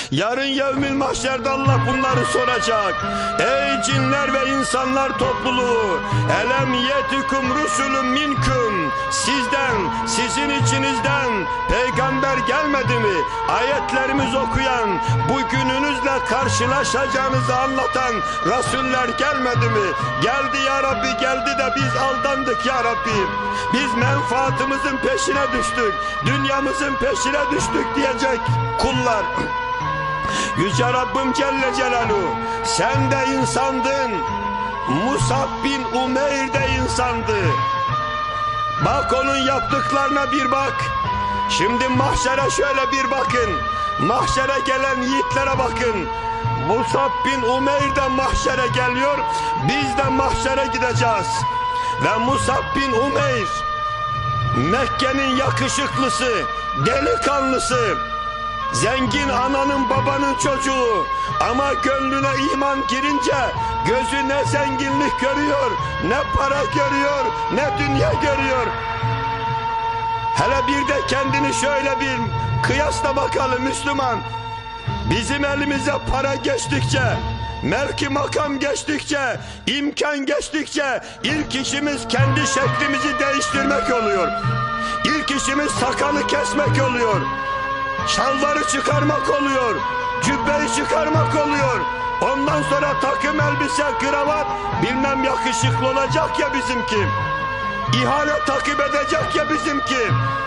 Yarın yevmil mahşerde Allah bunları soracak. Ey cinler ve insanlar topluluğu, elem yetikum rusulun minküm, sizden, sizin içinizden peygamber gelmedi mi? Ayetlerimiz okuyan, bugününüzle karşılaşacağınızı anlatan rasuller gelmedi mi? Geldi ya Rabbi, geldi de biz aldandık ya Rabbi. Biz menfaatimizin peşine düştük, dünyamızın peşine düştük diyecek kullar. Yüce Rabbim Celle Celaluhu, sen de insandın, Musab bin Umeyr de insandı. Bak onun yaptıklarına bir bak. Şimdi mahşere şöyle bir bakın. Mahşere gelen yiğitlere bakın. Musab bin Umeyr de mahşere geliyor, biz de mahşere gideceğiz. Ve Musab bin Umeyr, Mekke'nin yakışıklısı, delikanlısı, zengin ananın babanın çocuğu, ama gönlüne iman girince gözü ne zenginlik görüyor, ne para görüyor, ne dünya görüyor. Hele bir de kendini şöyle bir kıyasla bakalım Müslüman. Bizim elimize para geçtikçe, mevki makam geçtikçe, imkan geçtikçe ilk işimiz kendi şeklimizi değiştirmek oluyor. İlk işimiz sakalı kesmek oluyor. Şalvarı çıkarmak oluyor. Cübbeyi çıkarmak oluyor. Ondan sonra takım elbise, kravat, bilmem yakışıklı olacak ya bizimki. İhale takip edecek ya bizimki.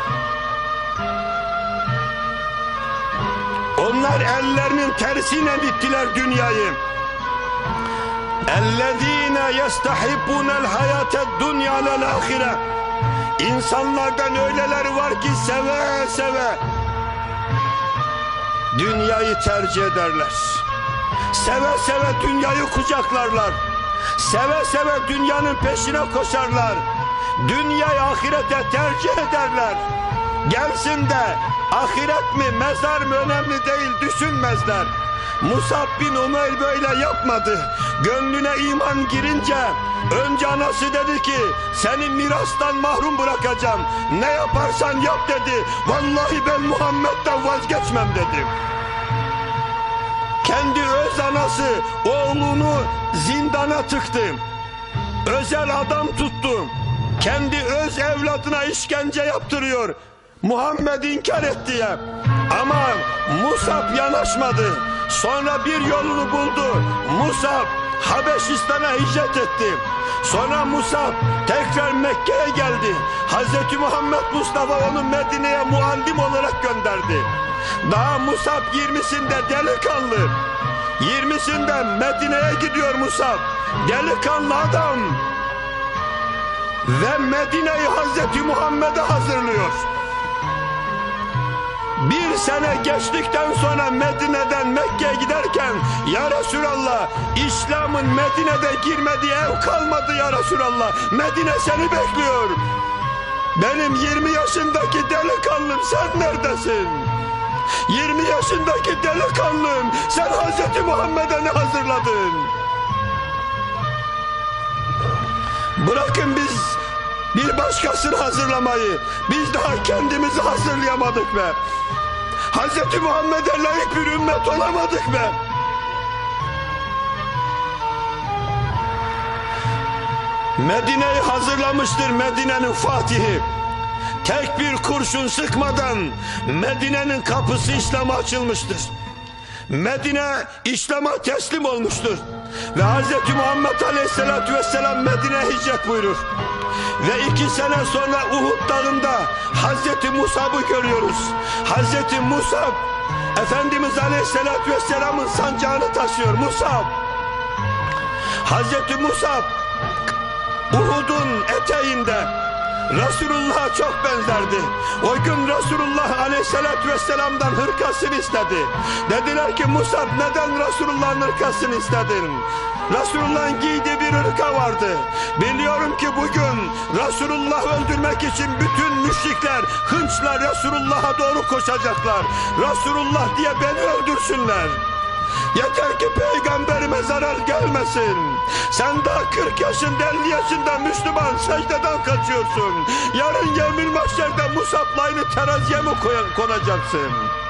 Onlar ellerinin tersiyle ittiler dünyayı. اَلَّذ۪ينَ يَسْتَحِبُّونَ الْحَيَاةَ الدُّنْيَا لَلْآخِرَةِ İnsanlardan öyleleri var ki seve seve dünyayı tercih ederler. Seve seve dünyayı kucaklarlar. Seve seve dünyanın peşine koşarlar. Dünyayı ahirete tercih ederler. Gelsin de ahiret mi mezar mı önemli değil düşünmezler. Musab bin Umeyr böyle yapmadı. Gönlüne iman girince önce anası dedi ki seni mirastan mahrum bırakacağım. Ne yaparsan yap dedi. Vallahi ben Muhammed'den vazgeçmem dedi. Kendi öz anası oğlunu zindana tıktı. Özel adam tuttu. Kendi öz evladına işkence yaptırıyor. Muhammed inkar et diye. Ama Musab yanaşmadı. Sonra bir yolunu buldu. Musab Habeşistan'a hicret etti. Sonra Musab tekrar Mekke'ye geldi. Hz. Muhammed Mustafa onu Medine'ye muallim olarak gönderdi. Daha Musab 20'sinde delikanlı. 20'sinde Medine'ye gidiyor Musab. Delikanlı adam. Ve Medine'yi Hz. Muhammed'e hazırlıyor. Bir sene geçtikten sonra Medine'den Mekke'ye giderken ya Resulallah, İslam'ın Medine'de girmediği ev kalmadı ya Resulallah. Medine seni bekliyor. Benim 20 yaşındaki delikanlım sen neredesin? 20 yaşındaki delikanlım sen Hz. Muhammed'e ne hazırladın? Bırakın biz bir başkasını hazırlamayı, biz daha kendimizi hazırlayamadık be. Hz. Muhammed'e layık bir ümmet olamadık be. Medine'yi hazırlamıştır Medine'nin Fatihi. Tek bir kurşun sıkmadan Medine'nin kapısı İslam'a açılmıştır. Medine İslam'a teslim olmuştur. Ve Hz. Muhammed Aleyhisselatü Vesselam Medine'ye hicret buyurur. Ve 2 sene sonra Uhud dağında Hz. Musab'ı görüyoruz. Hz. Musab, Efendimiz Aleyhisselatü Vesselam'ın sancağını taşıyor. Musab. Hz. Musab, Uhud'un eteğinde Resulullah'a çok benzerdi. O gün Resulullah Aleyhisselatü Vesselam'dan hırkasını istedi. Dediler ki Musab neden Resulullah'ın hırkasını istedin? Resulullah'ın giydiği bir hırka vardı. Biliyorum ki bugün Resulullah'ı öldürmek için bütün müşrikler hınçla Resulullah'a doğru koşacaklar. Resulullah diye beni öldürsünler. Yeter ki peygamberime zarar gelmesin. Sen daha 40 yaşında 50 yaşında Müslüman secdeden kaçıyorsun. Yarın yevmil mahşerde Musab'la aynı teraziye mi konacaksın?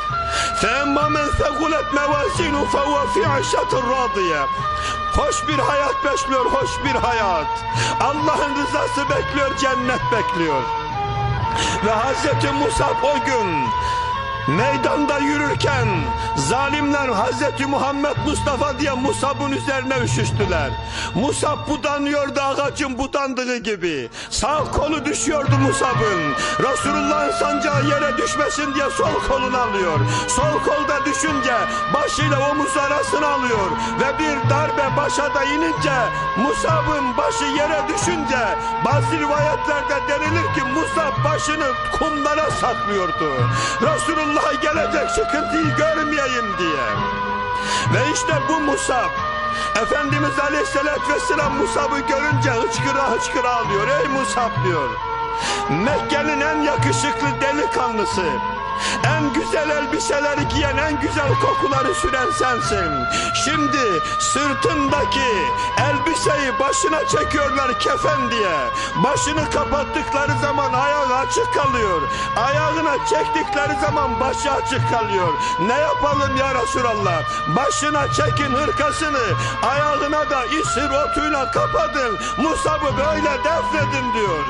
فَاَمَّا مَنْ ثَقُلَتْ مَوَازِينُ فَهُوَ فِي عِيشَةٍ رَاضِيَةٍ. Hoş bir hayat bekliyor, hoş bir hayat. Allah'ın rızası bekliyor, cennet bekliyor. Ve Hazreti Musab o gün meydanda yürürken zalimler Hazreti Muhammed Mustafa diye Musab'ın üzerine üşüştüler. Musab budanıyordu ağacın budandığı gibi. Sağ kolu düşüyordu Musab'ın. Resulullah'ın sancağı yere düşmesin diye sol kolunu alıyor. Sol kolda düşünce başıyla omuz arasını alıyor. Ve bir darbe başa da inince Musab'ın başı yere düşünce bazı rivayetlerde denilir ki Musab başını kumlara saklıyordu. Resulullah gelecek sıkıntıyı görmeyeyim diye. Ve işte bu Musab, Efendimiz Aleyhisselatü Vesselam Musab'ı görünce hıçkıra hıçkıra ağlıyor. Ey Musab diyor, Mekke'nin en yakışıklı delikanlısı, en güzel elbiseleri giyen, en güzel kokuları süren sensin. Şimdi sırtındaki elbiseyi başına çekiyorlar kefen diye. Başını kapattıkları zaman ayağı açık kalıyor. Ayağına çektikleri zaman başı açık kalıyor. Ne yapalım ya Resulallah? Başına çekin hırkasını, ayağına da isir otuyla kapatın. Musab'ı böyle defnedin diyor.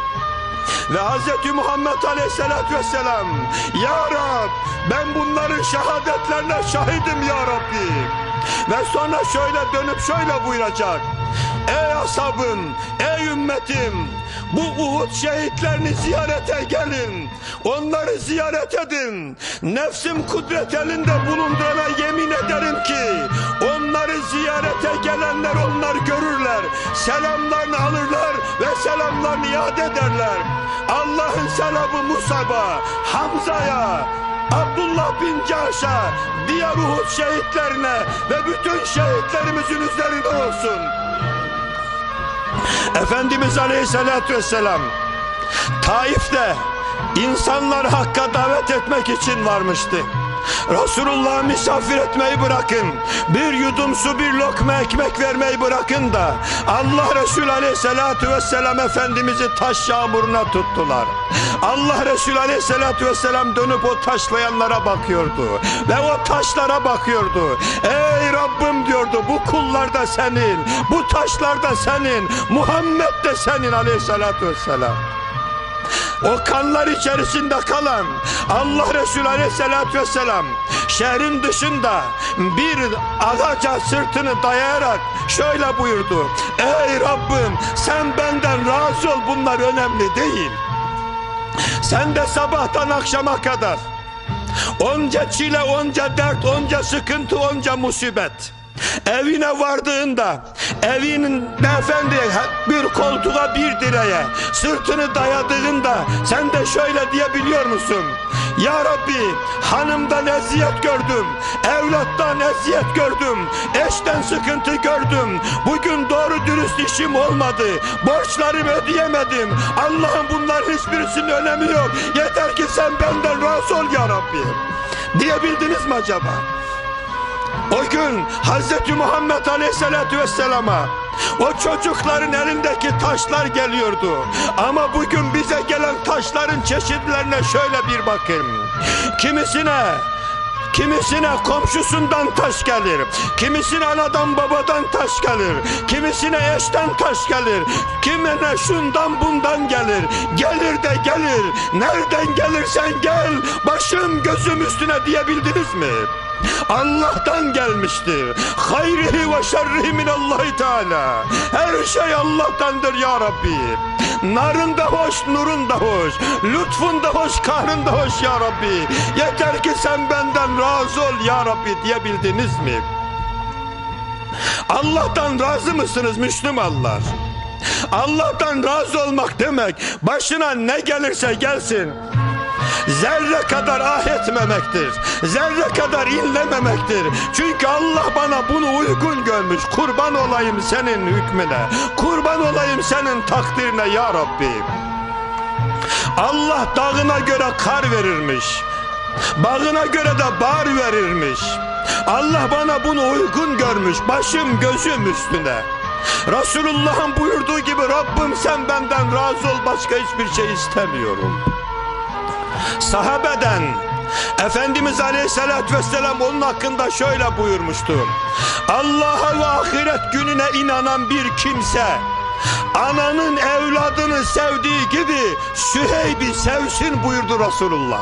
Ve Hz. Muhammed Aleyhisselatü Vesselam, Ya Rab, ben bunların şehadetlerine şahidim Ya Rabbi. Ve sonra şöyle dönüp şöyle buyuracak: Ey ashabım, ey ümmetim, bu Uhud şehitlerini ziyarete gelin, onları ziyaret edin. Nefsim kudret elinde bulundurana yemin ederim ki onları ziyarete gelenler onlar görürler, selamlarını alırlar ve selamlarını iade ederler. Allah'ın selamı Musab'a, Hamza'ya, Abdullah bin Cahş'a, diğer Uhud şehitlerine ve bütün şehitlerimizin üzerinde olsun. Efendimiz Aleyhisselatü Vesselam Taif'te insanlar Hakk'a davet etmek için varmıştı. Resulullah'ı misafir etmeyi bırakın, bir yudum su, bir lokma ekmek vermeyi bırakın da Allah Resulü Aleyhisselatü Vesselam Efendimiz'i taş yağmuruna tuttular. Allah Resulü Aleyhisselatü Vesselam dönüp o taşlayanlara bakıyordu ve o taşlara bakıyordu. Ey Rabbim diyordu, bu kullar da senin, bu taşlar da senin, Muhammed de senin Aleyhisselatü Vesselam. O kanlar içerisinde kalan Allah Resulü Aleyhisselatü Vesselam şehrin dışında bir ağaca sırtını dayayarak şöyle buyurdu: Ey Rabbim, sen benden razı ol, bunlar önemli değil. Sen de sabahtan akşama kadar onca çile, onca dert, onca sıkıntı, onca musibet, evine vardığında evinin efendi bir koltuğa, bir direğe sırtını dayadığında sen de şöyle diyebiliyor musun? Ya Rabbi, hanımdan eziyet gördüm, evlattan eziyet gördüm, eşten sıkıntı gördüm, bugün doğru dürüst işim olmadı, borçlarımı ödeyemedim. Allah'ım, bunların hiçbirisinin önemi yok, yeter ki sen benden razı ol Ya Rabbi diyebildiniz mi acaba? O gün Hz. Muhammed Aleyhisselatü Vesselam'a o çocukların elindeki taşlar geliyordu. Ama bugün bize gelen taşların çeşitlerine şöyle bir bakın. Kimisine komşusundan taş gelir, kimisine anadan babadan taş gelir, kimisine eşten taş gelir, kimine şundan bundan gelir. Gelir de gelir, nereden gelirsen gel, başım gözüm üstüne diyebildiniz mi? Allah'tan gelmiştir. Hayrihi ve şerrihi minallahi teala. Her şey Allah'tandır Ya Rabbi. Narın da hoş, nurun da hoş, lütfun da hoş, kahrın da hoş Ya Rabbi. Yeter ki sen benden razı ol Ya Rabbi diyebildiniz mi? Allah'tan razı mısınız Müslümanlar? Allah'tan razı olmak demek, başına ne gelirse gelsin zerre kadar ah etmemektir, zerre kadar inlememektir. Çünkü Allah bana bunu uygun görmüş. Kurban olayım senin hükmüne, kurban olayım senin takdirine Ya Rabbi. Allah dağına göre kar verirmiş, bağına göre de bahar verirmiş. Allah bana bunu uygun görmüş, başım gözüm üstüne. Resulullah'ın buyurduğu gibi Rabbim sen benden razı ol, başka hiçbir şey istemiyorum. Sahabeden Efendimiz Aleyhisselatü Vesselam onun hakkında şöyle buyurmuştu: Allah'a ve ahiret gününe inanan bir kimse ananın evladını sevdiği gibi Süheyb'i sevsin buyurdu Resulullah.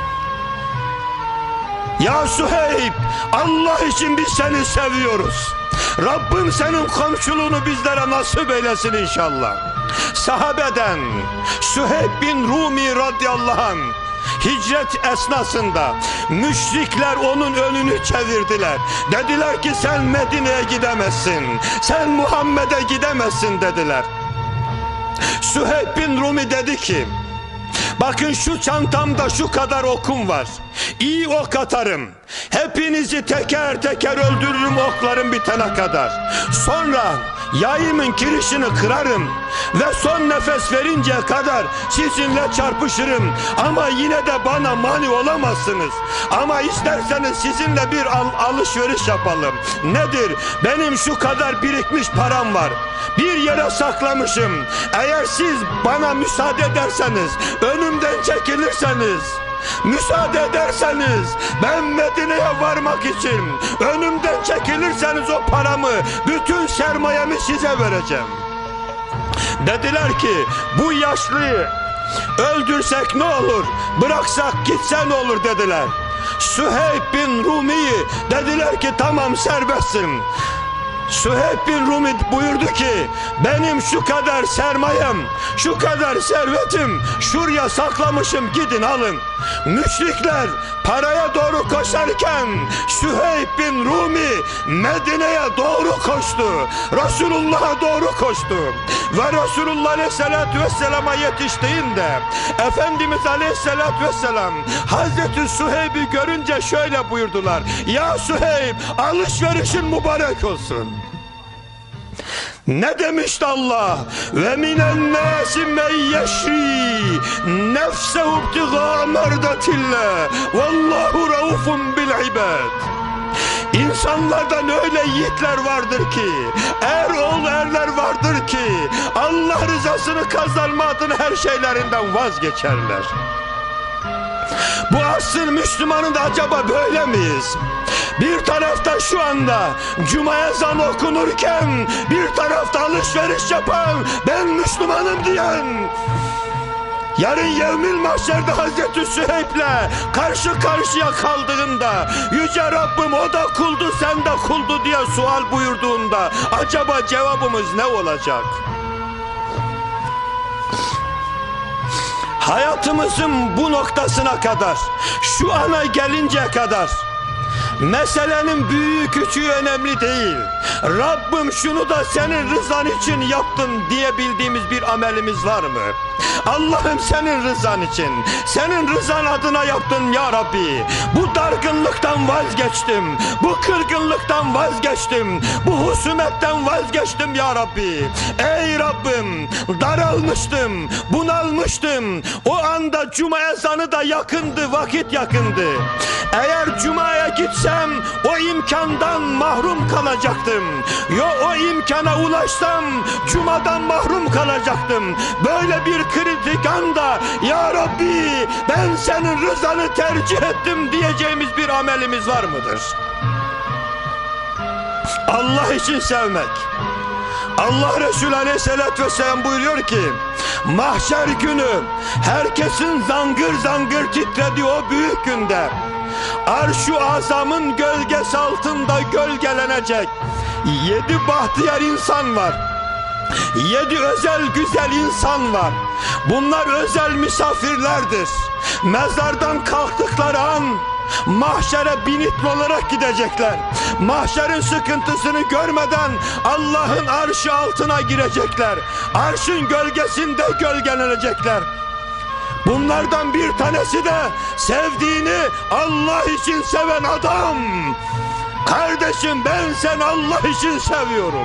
Ya Süheyb, Allah için biz seni seviyoruz. Rabbim senin komşuluğunu bizlere nasip eylesin inşallah. Sahabeden Süheyb bin Rumi radıyallahu anh hicret esnasında müşrikler onun önünü çevirdiler. Dediler ki sen Medine'ye gidemezsin, sen Muhammed'e gidemezsin dediler. Süheyb bin Rumi dedi ki, bakın şu çantamda şu kadar okum var. İyi ok atarım. Hepinizi teker teker öldürürüm okların bitene kadar. Sonra yayımın kirişini kırarım ve son nefes verinceye kadar sizinle çarpışırım. Ama yine de bana mani olamazsınız. Ama isterseniz sizinle bir alışveriş yapalım. Nedir? Benim şu kadar birikmiş param var. Bir yere saklamışım. Eğer siz bana müsaade ederseniz, önümden çekilirseniz, müsaade ederseniz ben Medine'ye varmak için önümden çekilirseniz o paramı, bütün sermayemi size vereceğim. Dediler ki bu yaşlıyı öldürsek ne olur, bıraksak gitse ne olur dediler. Süheyb bin Rumi'yi dediler ki tamam serbestsin. Süheyb bin Rumi buyurdu ki benim şu kadar sermayem, şu kadar servetim şuraya saklamışım, gidin alın. Müşrikler paraya doğru koşarken Süheyb bin Rumi Medine'ye doğru koştu. Resulullah'a doğru koştu. Ve Resulullah Aleyhisselatü Vesselam'a yetiştiğinde Efendimiz Aleyhisselatü Vesselam Hazreti Süheyb'i görünce şöyle buyurdular: ya Süheyb, alışverişin mübarek olsun. Ne demişti Allah? Ve minen nâsi men yeşri nefsehu ibtigâ merdatillah vallahu raufun bil ibad. İnsanlardan öyle yiğitler vardır ki, oğul erler vardır ki Allah rızasını kazanma adına her şeylerinden vazgeçerler. Bu asrın Müslümanı da acaba böyle miyiz? Bir tarafta şu anda Cuma ezanı okunurken bir tarafta alışveriş yapan, ben Müslümanım diyen, yarın Yevmil Mahşer'de Hazreti Süheyb'le karşı karşıya kaldığında Yüce Rabbim o da kuldu sen de kuldu diye sual buyurduğunda acaba cevabımız ne olacak? Hayatımızın bu noktasına kadar, şu ana gelinceye kadar meselenin büyüğü küçüğü önemli değil. Rabbim şunu da senin rızan için yaptım diyebildiğimiz bir amelimiz var mı? Allah'ım senin rızan için, senin rızan adına yaptım ya Rabbi. Bu dargınlıktan vazgeçtim, bu kırgınlıktan vazgeçtim, bu husumetten vazgeçtim ya Rabbi. Ey Rabbim, daralmıştım, bunalmıştım. O anda Cuma ezanı da yakındı, vakit yakındı. Eğer Cuma'ya gitsem o imkandan mahrum kalacaktım. O imkana ulaşsam Cuma'dan mahrum kalacaktım. Böyle bir kritik anda ya Rabbi ben senin rızanı tercih ettim diyeceğimiz bir amelimiz var mıdır? Allah için sevmek. Allah Resulü Aleyhisselatü Vesselam buyuruyor ki mahşer günü herkesin zangır zangır titrediği o büyük günde Arş-ı Azam'ın gölgesi altında gölgelenecek 7 bahtiyar insan var. 7 özel güzel insan var. Bunlar özel misafirlerdir. Mezardan kalktıkları an mahşere binitli olarak gidecekler. Mahşerin sıkıntısını görmeden Allah'ın arşı altına girecekler. Arşın gölgesinde gölgelenecekler. Bunlardan bir tanesi de sevdiğini Allah için seven adam. Kardeşim ben seni Allah için seviyorum.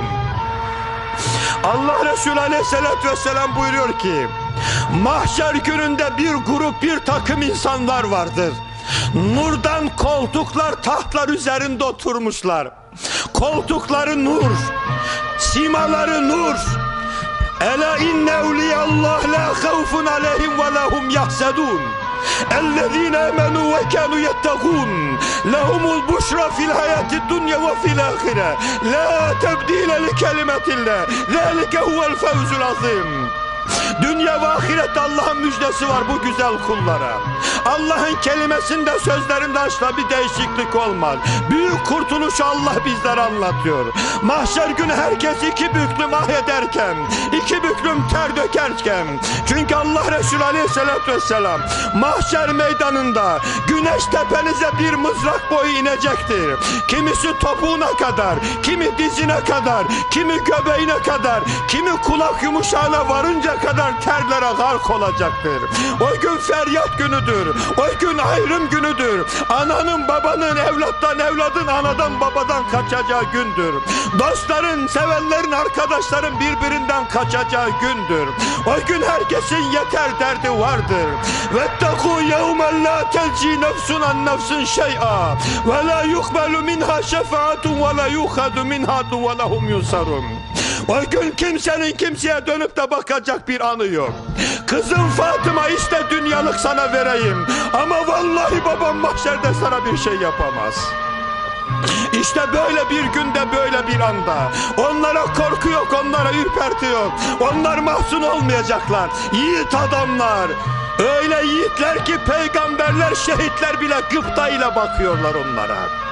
Allah Resulü Aleyhisselatü Vesselam buyuruyor ki mahşer gününde bir grup, bir takım insanlar vardır. Nurdan koltuklar, tahtlar üzerinde oturmuşlar. Koltukları nur, simaları nur. Ela inne evliyallah la havfun aleyhim ve lahum yahsedun. اَلَّذ۪ينَ اَمَنُوا وَكَانُوا يَتَّقُونَ لَهُمُ الْبُشْرَى فِي الْحَيَاةِ الدُّنْيَا وَفِي الْآخِرَةِ لَا تَبْد۪يلَ لِكَلِمَةِ اللّٰهِ ذَٰلِكَ هُوَ الْفَوْزُ الْعَظِيمُ. Dünya ve ahirette Allah'ın müjdesi var bu güzel kullara. Allah'ın kelimesinde, sözlerinde asla bir değişiklik olmaz. Büyük kurtuluşu Allah bizlere anlatıyor. Mahşer günü herkes iki büklüm ah ederken, iki büklüm ter dökerken, çünkü Allah Resulü Aleyhisselatü Vesselam mahşer meydanında güneş tepenize bir mızrak boyu inecektir. Kimisi topuğuna kadar, kimi dizine kadar, kimi göbeğine kadar, kimi kulak yumuşağına varınca kadar terlere gark olacaktır. O gün feryat günüdür. O gün ayrım günüdür. Ananın, babanın, evlattan, evladın, anadan, babadan kaçacağı gündür. Dostların, sevenlerin, arkadaşların birbirinden kaçacağı gündür. O gün herkesin yeter derdi vardır. وَاتَّقُوا يَوْمًا لَا تَجْزِي نَفْسٌ عَنْ نَفْسٍ شَيْئًا وَلَا يُقْبَلُ مِنْهَا شَفَاعَةٌ وَلَا يُؤْخَذُ مِنْهَا وَلَهُمْ يُنصَرُونَ. O gün kimsenin kimseye dönüp de bakacak bir anı yok. Kızım Fatıma, işte dünyalık sana vereyim, ama vallahi babam mahşerde sana bir şey yapamaz. İşte böyle bir günde, böyle bir anda onlara korku yok, onlara ürperti yok. Onlar mahzun olmayacaklar. Yiğit adamlar, öyle yiğitler ki peygamberler, şehitler bile gıptayla bakıyorlar onlara.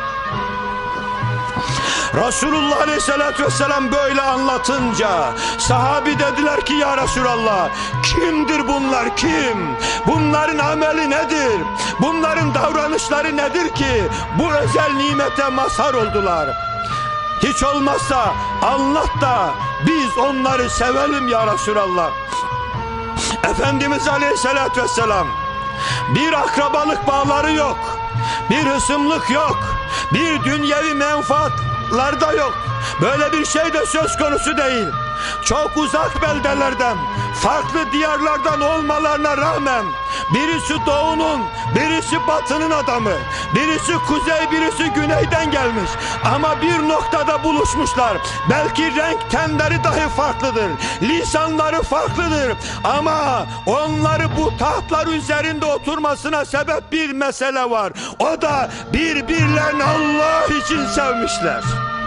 Resulullah Aleyhisselatü Vesselam böyle anlatınca sahabi dediler ki ya Resulallah, kimdir bunlar, kim? Bunların ameli nedir? Bunların davranışları nedir ki bu özel nimete mazhar oldular? Hiç olmazsa anlat da biz onları sevelim ya Resulallah. Efendimiz Aleyhisselatü Vesselam, bir akrabalık bağları yok, bir hısımlık yok, bir dünyevi menfaatlarda yok. Böyle bir şey de söz konusu değil. Çok uzak beldelerden, farklı diyarlardan olmalarına rağmen birisi doğunun, birisi batının adamı, birisi kuzey, birisi güneyden gelmiş, ama bir noktada buluşmuşlar. Belki renk tenleri dahi farklıdır, lisanları farklıdır, ama onları bu tahtlar üzerinde oturmasına sebep bir mesele var. O da birbirlerini Allah için sevmişler.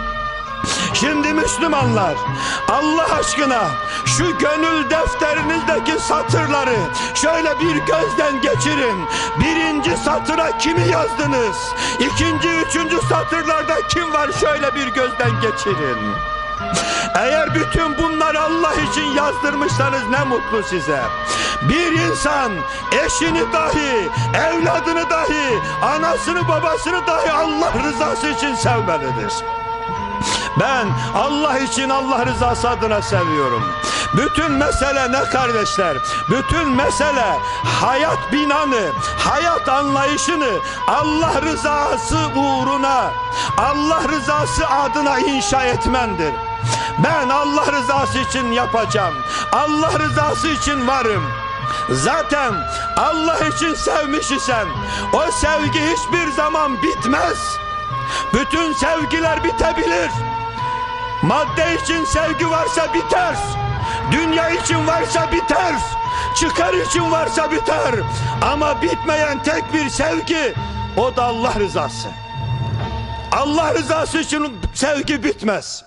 Şimdi Müslümanlar, Allah aşkına şu gönül defterinizdeki satırları şöyle bir gözden geçirin. Birinci satıra kimi yazdınız? İkinci, üçüncü satırlarda kim var? Şöyle bir gözden geçirin. Eğer bütün bunları Allah için yazdırmışsanız ne mutlu size. Bir insan eşini dahi, evladını dahi, anasını babasını dahi Allah rızası için sevmelidir. Ben Allah için, Allah rızası adına seviyorum. Bütün mesele ne kardeşler? Bütün mesele hayat binanı, hayat anlayışını Allah rızası uğruna, Allah rızası adına inşa etmendir. Ben Allah rızası için yapacağım. Allah rızası için varım. Zaten Allah için sevmiş isen o sevgi hiçbir zaman bitmez. Bütün sevgiler bitebilir. Madde için sevgi varsa biter. Dünya için varsa biter. Çıkar için varsa biter. Ama bitmeyen tek bir sevgi, o da Allah rızası. Allah rızası için sevgi bitmez.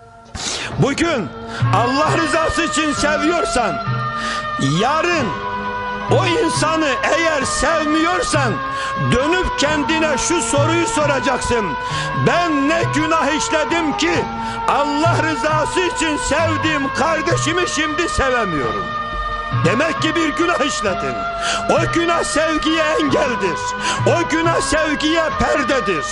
Bugün Allah rızası için seviyorsan, yarın o insanı eğer sevmiyorsan dönüp kendine şu soruyu soracaksın: ben ne günah işledim ki Allah rızası için sevdiğim kardeşimi şimdi sevemiyorum? Demek ki bir günah işledin. O günah sevgiye engeldir. O günah sevgiye perdedir.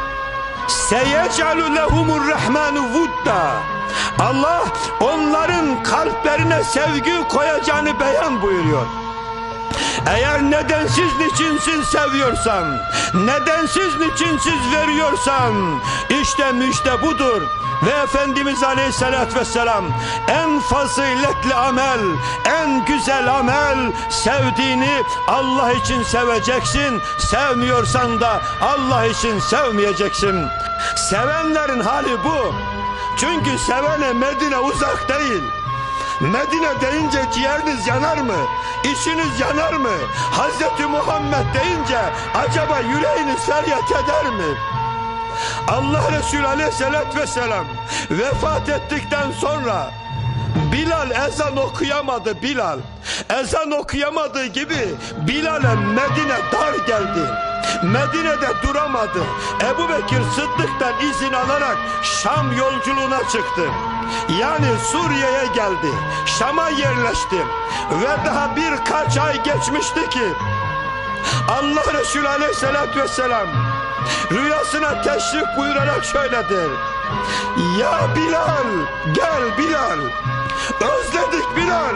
Seyec'alu lehumur rahmanu vudda. Allah onların kalplerine sevgi koyacağını beyan buyuruyor. Eğer nedensiz niçinsiz seviyorsan, nedensiz niçinsiz veriyorsan, işte müjde budur. Ve Efendimiz Aleyhisselatü Vesselam en faziletli amel, en güzel amel, sevdiğini Allah için seveceksin. Sevmiyorsan da Allah için sevmeyeceksin. Sevenlerin hali bu. Çünkü sevene Medine uzak değil. Medine deyince ciğeriniz yanar mı? İçiniz yanar mı? Hazreti Muhammed deyince acaba yüreğiniz feryat eder mi? Allah Resulü aleyhissalatü vesselam vefat ettikten sonra Bilal ezan okuyamadı. Bilal ezan okuyamadığı gibi Bilal'e Medine dar geldi. Medine'de duramadı. Ebu Bekir Sıddık'tan izin alarak Şam yolculuğuna çıktı. Yani Suriye'ye geldi. Şam'a yerleşti. Ve daha birkaç ay geçmişti ki Allah Resulü aleyhissalatü vesselam rüyasına teşrif buyurarak şöyledir: ya Bilal, gel Bilal, özledik Bilal.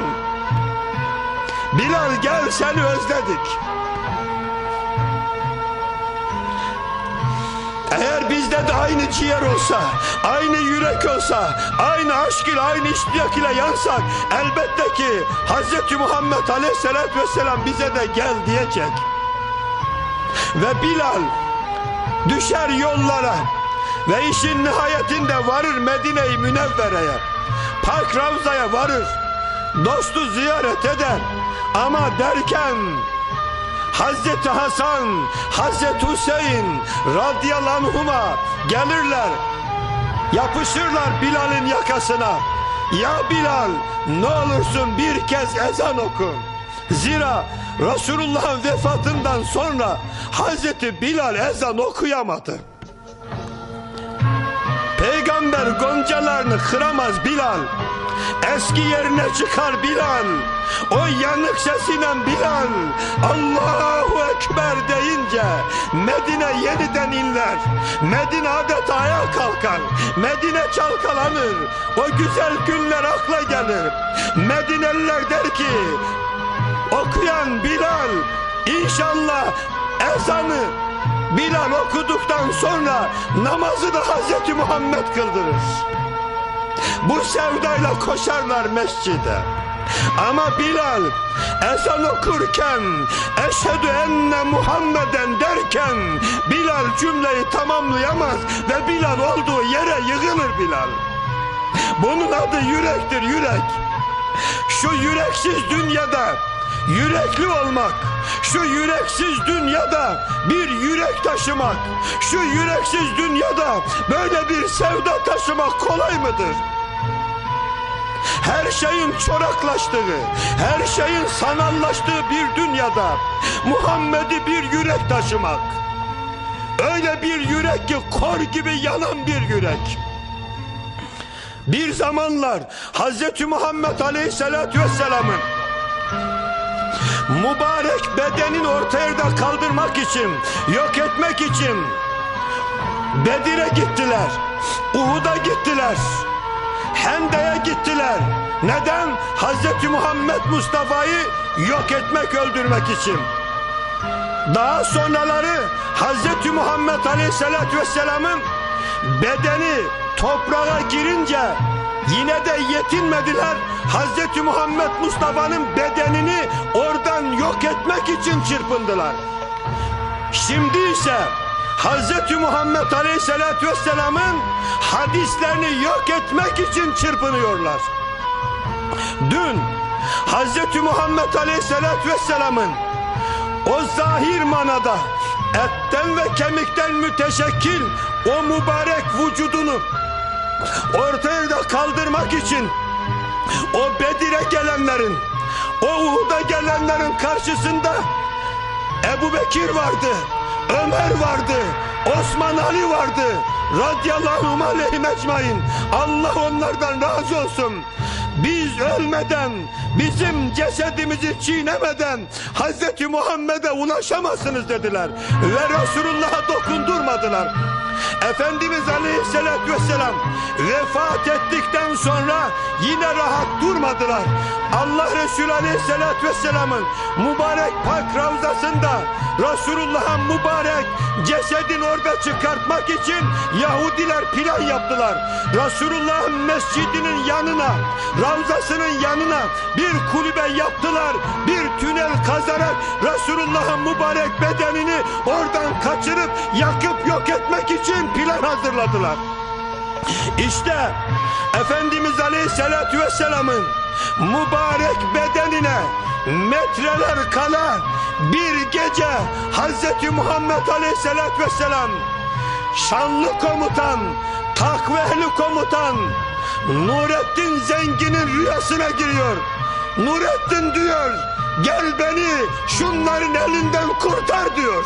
Bilal gel, seni özledik. Eğer bizde de aynı ciğer olsa, aynı yürek olsa, aynı aşk ile, aynı iştiyak ile yansak, elbette ki Hz. Muhammed aleyhissalatü vesselam bize de gel diyecek. Ve Bilal düşer yollara ve işin nihayetinde varır Medine-i Münevvere'ye, Pak Ravza'ya varır, dostu ziyaret eder. Ama derken Hazreti Hasan, Hazreti Hüseyin radıyallahu anhuma gelirler, yapışırlar Bilal'in yakasına. Ya Bilal, ne olursun bir kez ezan oku. Zira Resulullah'ın vefatından sonra Hazreti Bilal ezan okuyamadı. Peygamber goncalarını kıramaz Bilal. Eski yerine çıkar Bilal. O yanık sesiyle Bilal Allahu Ekber deyince Medine yeniden inler. Medine adeta ayağa kalkar. Medine çalkalanır. O güzel günler akla gelir. Medineliler der ki okuyan Bilal inşallah ezanı Bilal okuduktan sonra namazı da Hazreti Muhammed kıldırır. Bu sevdayla koşarlar mescide. Ama Bilal ezan okurken eşhedü enne Muhammeden derken Bilal cümleyi tamamlayamaz ve Bilal olduğu yere yığılır Bilal. Bunun adı yürektir, yürek. Şu yüreksiz dünyada yürekli olmak, şu yüreksiz dünyada bir yürek taşımak, şu yüreksiz dünyada böyle bir sevda taşımak kolay mıdır? Her şeyin çoraklaştığı, her şeyin sanallaştığı bir dünyada Muhammed'i bir yürek taşımak, öyle bir yürek ki kor gibi yanan bir yürek. Bir zamanlar Hz. Muhammed Aleyhisselatü Vesselam'ın mübarek bedenini ortaya da kaldırmak için, yok etmek için Bedir'e gittiler, Uhud'a gittiler, Hende'ye gittiler. Neden? Hz. Muhammed Mustafa'yı yok etmek, öldürmek için. Daha sonraları Hz. Muhammed Aleyhisselatü Vesselam'ın bedeni toprağa girince yine de yetinmediler. Hz. Muhammed Mustafa'nın bedenini oradan yok etmek için çırpındılar. Şimdi ise Hz. Muhammed Aleyhisselatü Vesselam'ın hadislerini yok etmek için çırpınıyorlar. Dün Hz. Muhammed Aleyhisselatü Vesselam'ın o zahir manada etten ve kemikten müteşekkil o mübarek vücudunu ortaya da kaldırmak için o Bedir'e gelenlerin, o Uhud'a gelenlerin karşısında Ebu Bekir vardı, Ömer vardı, Osman Ali vardı, radıyallahu aleyhim ecmain. Allah onlardan razı olsun. Biz ölmeden, bizim cesedimizi çiğnemeden Hz. Muhammed'e ulaşamazsınız dediler ve Resulullah'a dokundurmadılar. Efendimiz Aleyhisselatü Vesselam vefat ettikten sonra yine rahat durmadılar. Allah Resulü Aleyhisselatü Vesselam'ın mübarek Pak Ravzası'nda Resulullah'ın mübarek cesedini orada çıkartmak için Yahudiler plan yaptılar. Resulullah'ın mescidinin yanına, Ravzası'nın yanına bir kulübe yaptılar. Bir tünel kazarak Resulullah'ın mübarek bedenini oradan kaçırıp yakıp yok etmek için plan hazırladılar. İşte Efendimiz Aleyhisselatü Vesselam'ın mübarek bedenine metreler kala bir gece Hz. Muhammed Aleyhisselatü Vesselam şanlı komutan, takvehli komutan Nurettin Zengin'in rüyasına giriyor. Nurettin diyor, gel beni şunların elinden kurtar diyor.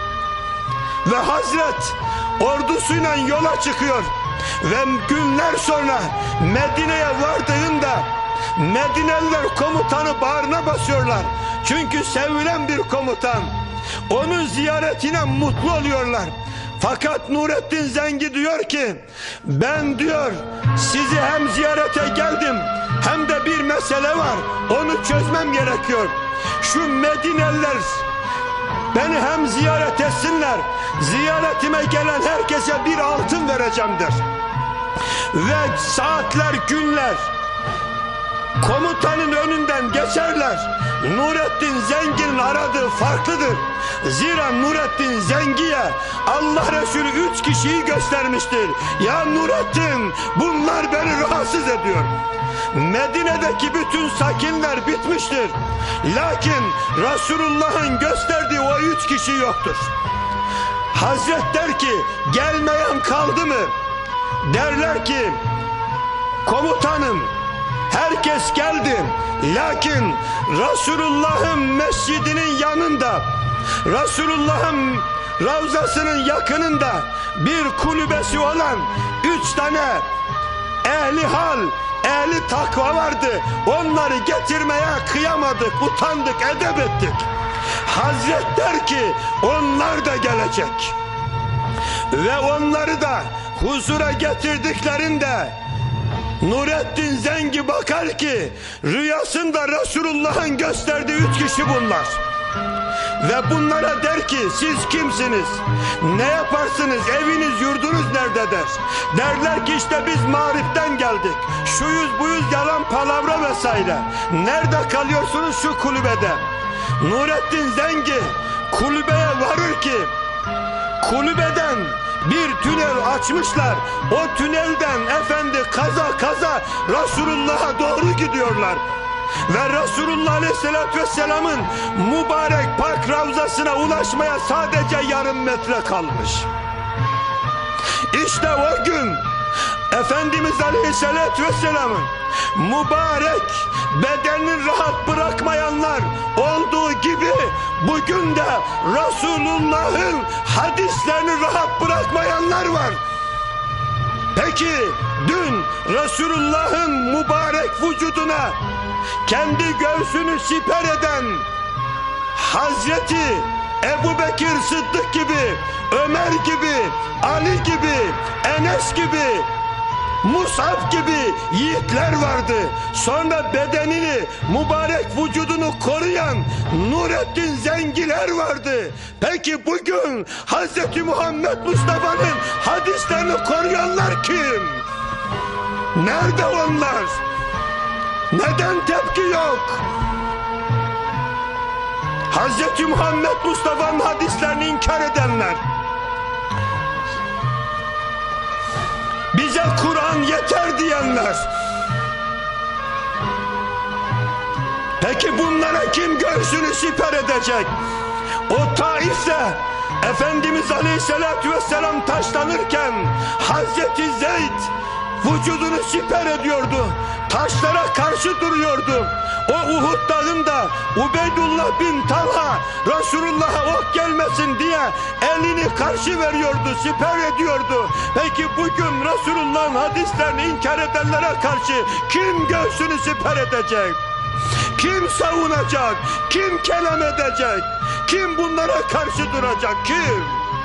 Ve Hazret ordusuyla yola çıkıyor. Ve günler sonra Medine'ye vardığında Medineliler komutanı bağrına basıyorlar. Çünkü sevilen bir komutan. Onun ziyaretine mutlu oluyorlar. Fakat Nurettin Zengi diyor ki, ben diyor sizi hem ziyarete geldim hem de bir mesele var, onu çözmem gerekiyor. Şu Medineliler beni hem ziyaret etsinler, ziyaretime gelen herkese bir altın vereceğim der. Ve saatler, günler komutanın önünden geçerler. Nurettin Zengi'nin aradığı farklıdır. Zira Nurettin Zengi'ye Allah Resulü 3 kişiyi göstermiştir. Ya Nurettin, bunlar beni rahatsız ediyor. Medine'deki bütün sakinler bitmiştir. Lakin Resulullah'ın gösterdiği o 3 kişi yoktur. Hazret der ki, gelmeyen kaldı mı? Derler ki, komutanım, herkes geldi. Lakin Resulullah'ın mescidinin yanında, Resulullah'ın ravzasının yakınında bir kulübesi olan 3 tane ehli hal, ehli takva vardı. Onları getirmeye kıyamadık, utandık, edep ettik. Hazret der ki, onlar da gelecek. Ve onları da huzura getirdiklerinde Nurettin Zengi bakar ki rüyasında Resulullah'ın gösterdiği 3 kişi bunlar. Ve bunlara der ki, siz kimsiniz? Ne yaparsınız? Eviniz, yurdunuz nerede der. Derler ki, işte biz mağripten geldik. Şuyuz buyuz, yalan palavra vesaire. Nerede kalıyorsunuz? Şu kulübede. Nurettin Zengi kulübeye varır ki kulübeden bir tünel açmışlar. O tünelden efendi kaza kaza Resulullah'a doğru gidiyorlar. Ve Resulullah Aleyhisselatü Vesselam'ın mübarek pak ravzasına ulaşmaya sadece yarım metre kalmış. İşte o gün Efendimiz Aleyhisselatü Vesselam'ın mübarek bedenini rahat bırakmayanlar olduğu gibi bugün de Resulullah'ın hadislerini rahat bırakmayanlar var. Peki dün Resulullah'ın mübarek vücuduna kendi göğsünü siper eden Hazreti Ebubekir Sıddık gibi, Ömer gibi, Ali gibi, Enes gibi, Musab gibi yiğitler vardı. Sonra bedenini, mübarek vücudunu koruyan Nurettin Zengiler vardı. Peki bugün Hz. Muhammed Mustafa'nın hadislerini koruyanlar kim? Nerede onlar? Neden tepki yok? Hz. Muhammed Mustafa'nın hadislerini inkar edenler, bize Kur'an yeter diyenler. Peki bunlara kim göğsünü siper edecek? O Taif'te Efendimiz Aleyhisselatü Vesselam taşlanırken Hazreti Zeyd vücudunu siper ediyordu. Taşlara karşı duruyordu. O Uhud dağında Ubeydullah bin Talha Resulullah'a ok gelmesin diye elini karşı veriyordu, siper ediyordu. Peki bugün Resulullah'ın hadislerini inkar edenlere karşı kim göğsünü siper edecek? Kim savunacak? Kim kelam edecek? Kim bunlara karşı duracak? Kim?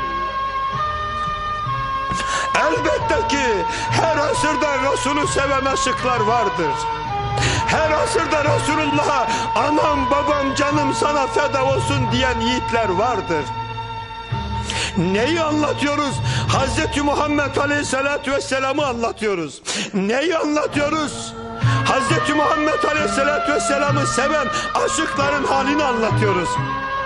Elbette ki her asırda Resulü seven aşıklar vardır. Her asırda Resulullah'a anam babam canım sana feda olsun diyen yiğitler vardır. Neyi anlatıyoruz? Hz. Muhammed Aleyhisselatü Vesselam'ı anlatıyoruz. Neyi anlatıyoruz? Hz. Muhammed Aleyhisselatü Vesselam'ı seven aşıkların halini anlatıyoruz.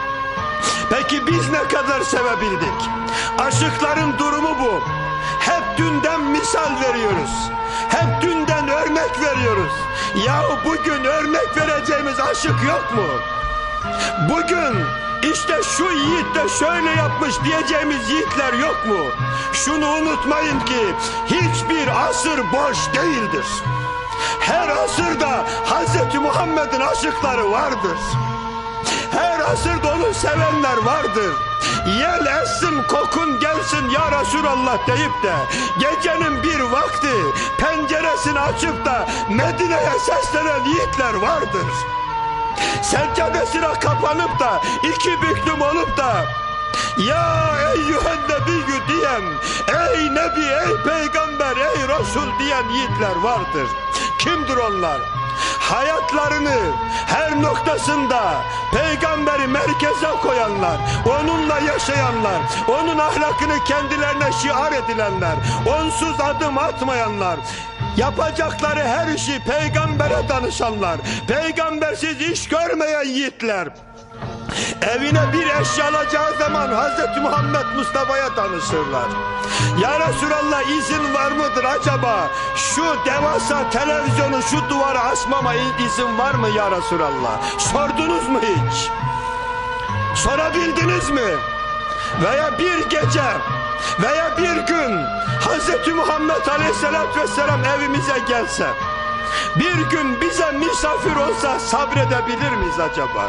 Peki biz ne kadar sevebildik? Aşıkların durumu bu. Hep hep dünden misal veriyoruz. Hep dünden örnek veriyoruz. Yahu bugün örnek vereceğimiz aşık yok mu? Bugün işte şu yiğit de şöyle yapmış diyeceğimiz yiğitler yok mu? Şunu unutmayın ki hiçbir asır boş değildir. Her asırda Hz. Muhammed'in aşıkları vardır. Her asırda onu sevenler vardır. Yel essin kokun gelsin ya Resulallah deyip de gecenin bir vakti penceresini açıp da Medine'ye seslenen yiğitler vardır. Seccadesine kapanıp da iki büklüm olup da ya eyyühen nebiyyü diyen, ey nebi, ey peygamber, ey Resul diyen yiğitler vardır. Kimdir onlar? Hayatlarını her noktasında peygamberi merkeze koyanlar, onunla yaşayanlar, onun ahlakını kendilerine şiar edilenler, onsuz adım atmayanlar, yapacakları her işi peygambere danışanlar, peygambersiz iş görmeyen yiğitler. Evine bir eşya alacağı zaman Hz. Muhammed Mustafa'ya danışırlar. Ya Resulallah izin var mıdır acaba? Şu devasa televizyonu şu duvara asmama izin var mı ya Resulallah? Sordunuz mu hiç? Sorabildiniz mi? Veya bir gece veya bir gün Hz. Muhammed Aleyhisselatü Vesselam evimize gelse, bir gün bize misafir olsa sabredebilir miyiz acaba?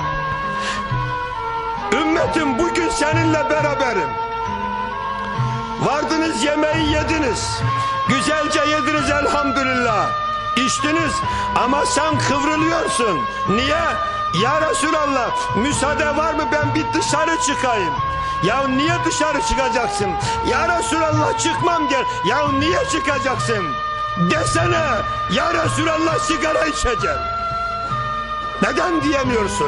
Ümmetim bugün seninle beraberim. Vardınız yemeği yediniz. Güzelce yediniz elhamdülillah. İçtiniz ama sen kıvrılıyorsun. Niye? Ya Resulallah müsaade var mı ben bir dışarı çıkayım? Ya niye dışarı çıkacaksın? Ya Resulallah çıkmam gel. Ya niye çıkacaksın? Desene ya Resulallah sigara içeceğim. Neden diyemiyorsun?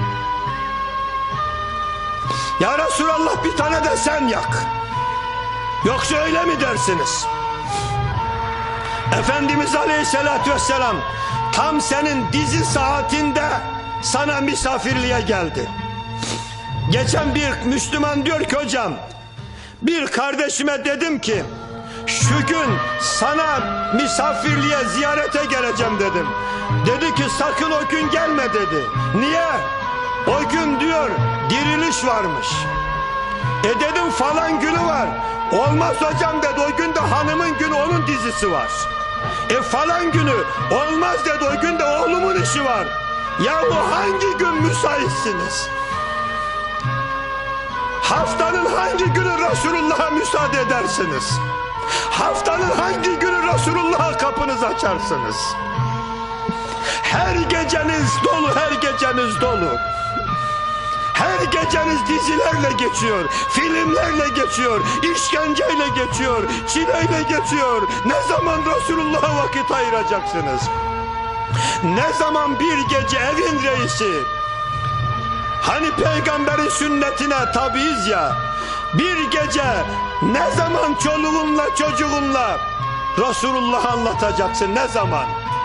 Ya Resulallah bir tane de sen yak. Yoksa öyle mi dersiniz? Efendimiz Aleyhisselatü Vesselam tam senin dizi saatinde sana misafirliğe geldi. Geçen bir Müslüman diyor ki hocam, bir kardeşime dedim ki şu gün sana misafirliğe ziyarete geleceğim dedim. Dedi ki sakın o gün gelme dedi. Niye? O gün diyor diriliş varmış. Dedim falan günü var. Olmaz hocam dedi, o gün de hanımın günü, onun dizisi var. Falan günü olmaz dedi, o gün de oğlumun işi var. Yahu hangi gün müsaitsiniz? Haftanın hangi günü Resulullah'a müsaade edersiniz? Haftanın hangi günü Resulullah'a kapınızı açarsınız? Her geceniz dolu, her geceniz dolu. Her geceniz dizilerle geçiyor, filmlerle geçiyor, işkenceyle geçiyor, çileyle geçiyor. Ne zaman Resulullah'a vakit ayıracaksınız? Ne zaman bir gece evin reisi, hani peygamberin sünnetine tabiiz ya, bir gece ne zaman çoluğunla çocuğunla Resulullah'ı anlatacaksın, ne zaman?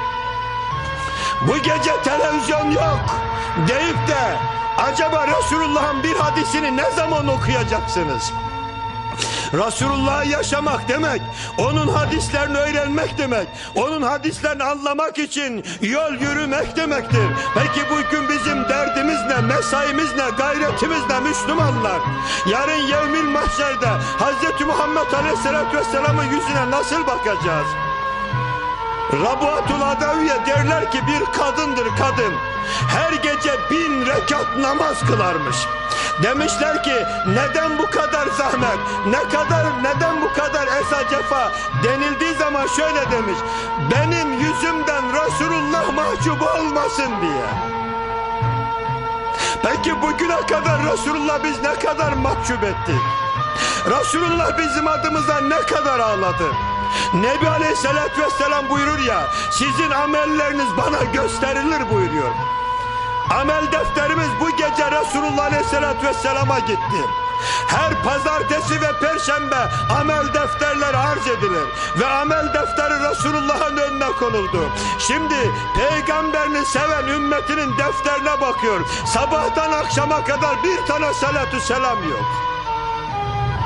Bu gece televizyon yok deyip de acaba Resulullah'ın bir hadisini ne zaman okuyacaksınız? Resulullah'ı yaşamak demek, onun hadislerini öğrenmek demek, onun hadislerini anlamak için yol yürümek demektir. Peki bugün bizim derdimiz ne, mesaimiz ne, gayretimiz ne Müslümanlar? Yarın yevmil mahşerde Hz. Muhammed Aleyhisselatü Vesselam'ın yüzüne nasıl bakacağız? Rabuatul Adaviye derler ki bir kadındır kadın. Her gece 1000 rekat namaz kılarmış. Demişler ki neden bu kadar zahmet, neden bu kadar esa cefa denildiği zaman şöyle demiş: benim yüzümden Resulullah mahcup olmasın diye. Peki bugüne kadar Resulullah biz ne kadar mahcup ettik? Resulullah bizim adımıza ne kadar ağladı? Nebi Aleyhisselatü Vesselam buyurur ya, sizin amelleriniz bana gösterilir buyuruyor. Amel defterimiz bu gece Resulullah Aleyhisselatü Vesselam'a gitti. Her pazartesi ve perşembe amel defterleri arz edilir ve amel defteri Resulullah'ın önüne konuldu. Şimdi peygamberini seven ümmetinin defterine bakıyor. Sabahtan akşama kadar bir tane salatü selam yok.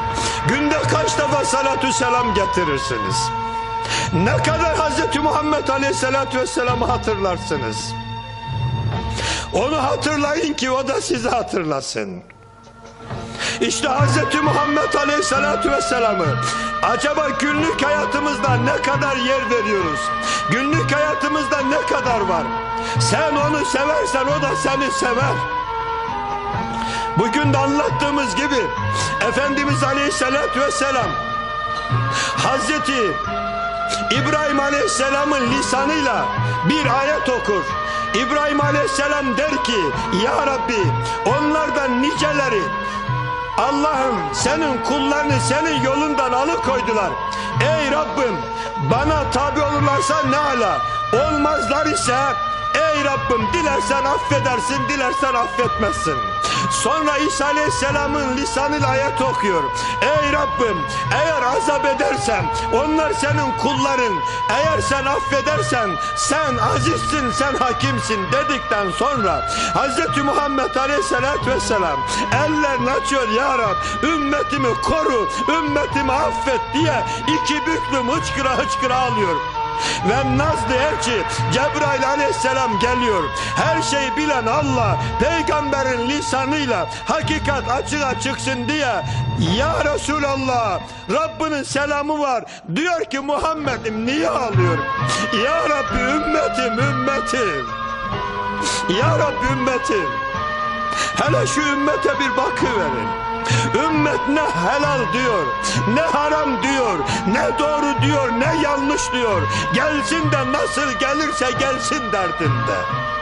Günde kaç defa salatü selam getirirsiniz? Ne kadar Hz. Muhammed Aleyhisselatü Vesselam'ı hatırlarsınız? Onu hatırlayın ki o da sizi hatırlasın. İşte Hz. Muhammed Aleyhisselatü Vesselam'ı acaba günlük hayatımızda ne kadar yer veriyoruz? Günlük hayatımızda ne kadar var? Sen onu seversen o da seni sever. Bugün de anlattığımız gibi Efendimiz Aleyhisselatü Vesselam Hazreti İbrahim Aleyhisselam'ın lisanıyla bir ayet okur. İbrahim Aleyhisselam der ki, Ya Rabbi, onlardan niceleri Allah'ım senin kullarını senin yolundan alıkoydular. Ey Rabbim, bana tabi olurlarsa ne ala, olmazlar ise ey Rabbim dilersen affedersin, dilersen affetmezsin. Sonra İsa Aleyhisselam'ın lisanıyla ayet okuyor. Ey Rabbim, eğer azap edersen onlar senin kulların, eğer sen affedersen sen azizsin, sen hakimsin dedikten sonra Hz. Muhammed Aleyhisselatü Vesselam ellerini açıyor. Ya Rab, ümmetimi koru, ümmetimi affet diye iki büklüm hıçkıra hıçkıra ağlıyor. Ve nazlı elçi Cebrail Aleyhisselam geliyor. Her şeyi bilen Allah peygamberin lisanıyla hakikat açığa çıksın diye, Ya Resulallah, Rabbinin selamı var diyor ki Muhammed'im niye ağlıyor? Ya Rabbi ümmetim, ümmetim, Ya Rabbi ümmetim, hele şu ümmete bir bakıverin. Ümmet ne helal diyor, ne haram diyor, ne doğru diyor, ne yanlış diyor. Gelsin de nasıl gelirse gelsin derdinde.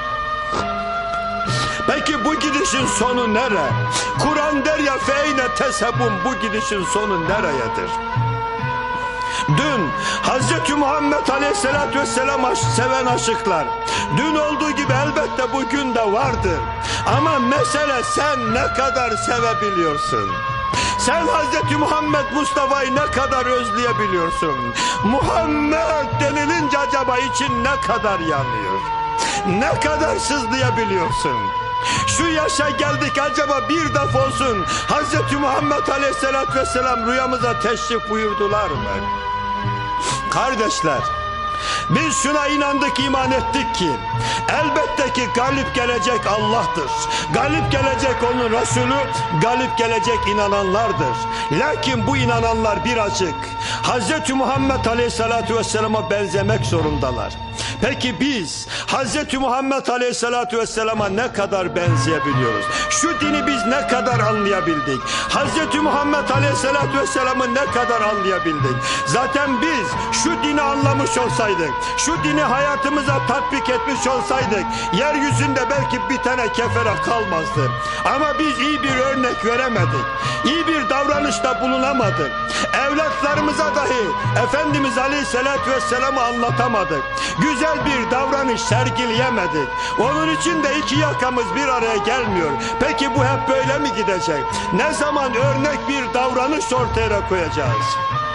Peki bu gidişin sonu nere? Kur'an der ya feyne tesebun, bu gidişin sonu nereyedir? Dün Hz. Muhammed Aleyhisselatü Vesselam seven aşıklar, dün olduğu gibi elbette bugün de vardır. Ama mesele sen ne kadar sevebiliyorsun? Sen Hz. Muhammed Mustafa'yı ne kadar özleyebiliyorsun? Muhammed denilince acaba için ne kadar yanıyor? Ne kadar sızlayabiliyorsun? Şu yaşa geldik, acaba bir defa olsun Hz. Muhammed Aleyhisselatü Vesselam rüyamıza teşrif buyurdular mı? Kardeşler, biz şuna inandık, iman ettik ki elbette ki galip gelecek Allah'tır. Galip gelecek onun Resulü, galip gelecek inananlardır. Lakin bu inananlar birazcık Hz. Muhammed Aleyhisselatü Vesselam'a benzemek zorundalar. Peki biz Hz. Muhammed Aleyhisselatü Vesselam'a ne kadar benzeyebiliyoruz? Şu dini biz ne kadar anlayabildik? Hz. Muhammed Aleyhisselatü Vesselam'ı ne kadar anlayabildik? Zaten biz şu dini anlamış olsaydık, şu dini hayatımıza tatbik etmiş olsaydık, yeryüzünde belki bir tane kefere kalmazdı. Ama biz iyi bir örnek veremedik, iyi bir davranışta bulunamadık. Evlatlarımıza dahi Efendimiz Aleyhisselatü Vesselam'ı anlatamadık. Güzel bir davranış sergileyemedik. Onun için de iki yakamız bir araya gelmiyor. Peki bu hep böyle mi gidecek? Ne zaman örnek bir davranış ortaya koyacağız?